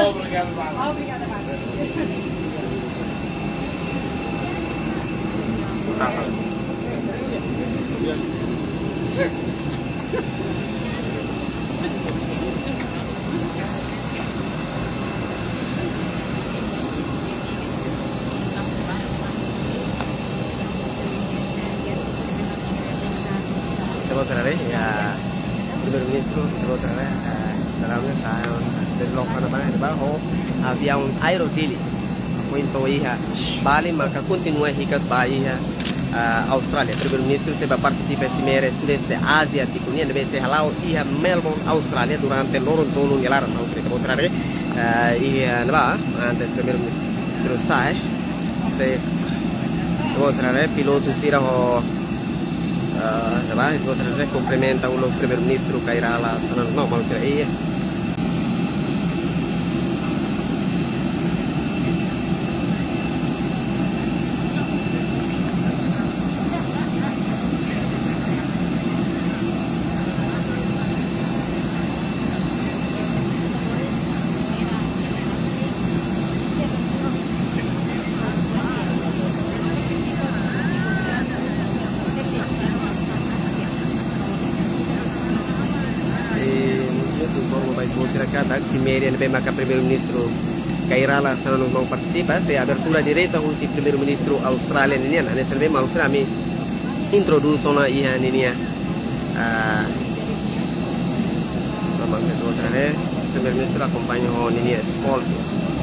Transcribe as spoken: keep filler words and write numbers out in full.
Obrigado, Bárbara. Obrigada, Bárbara. Devo trarre ya primer ministro devo trarre dalamnya saya development apa di bawah havia un aero dili muito ia Bali maka continua hikas Bali ya Australia primer ministro seba participa simere sudeste asiatico ni deve se halau ia Melbourne Australia durante loro tolu ngelar mau devo trarre ia naba ante primer ministro sai se devo trarre piloto tira ho Dapat itu terus komplementa ulo primer ministro Kairala sanan no mau kira iya si Merian maka primer ministro Kairala sanan mau participa se abertura diretta con il primer ministro Australia ini ane serve mau kami introducono ia ini ya memang itu terane primer ministro accompagno ini ya sport